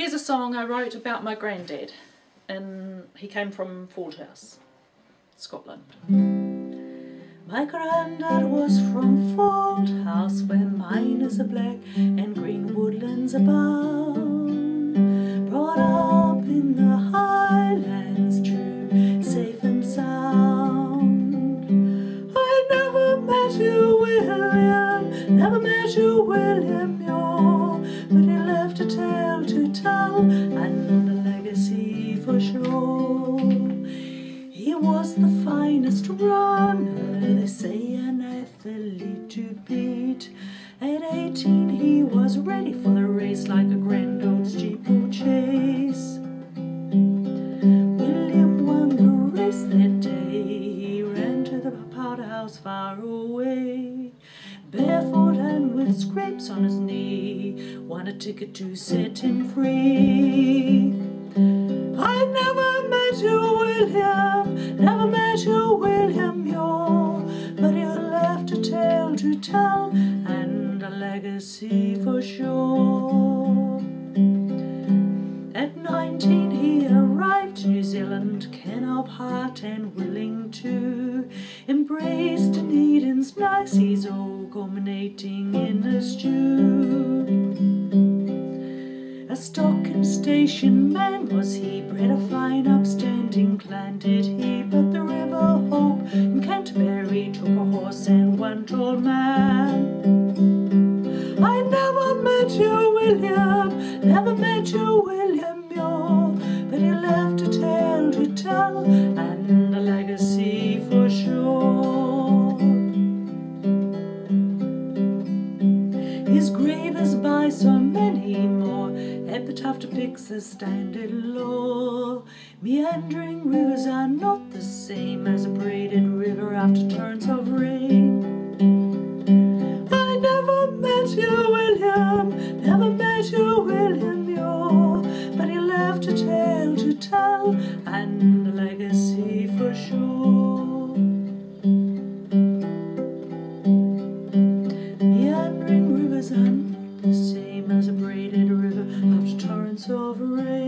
Here's a song I wrote about my granddad, and he came from Fauldhouse, Scotland. My granddad was from Fauldhouse, where miners are black and green woodlands abound. Brought up in the highlands, true, safe and sound. I never met you, William, never met you, William Muir, but he left a tale to tell and a legacy for sure. He was the finest runner, they say, an athlete to beat. At 18 he was ready for the race like a grand old steeplechase. William won the race that day, he ran to the Fauldhouse far away. Barefoot and with scrapes on his knee, won a ticket to set him free. I never met you, William, never met you, William Muir, but you left a tale to tell and a legacy for sure. At 19 he arrived in New Zealand, keen of heart and willing to embrace Dunedin's nice seas, all culminating in a stew. A stock and station man was he, bred a fine upstanding clan did he, but the River Hope in Canterbury took a horse and one tall man. I never met you, William, never met you, William Muir, but he left a tale to tell and a legacy for sure. His grave is by so many more, epitaph depicts the standard law. Meandering rivers are not the same as a braided river after turns of rain. I never met you, William, never met you, William Muir, but he left a tale to tell and a legacy for sure. Meandering rivers are not the same as a braided river after torrents of rain.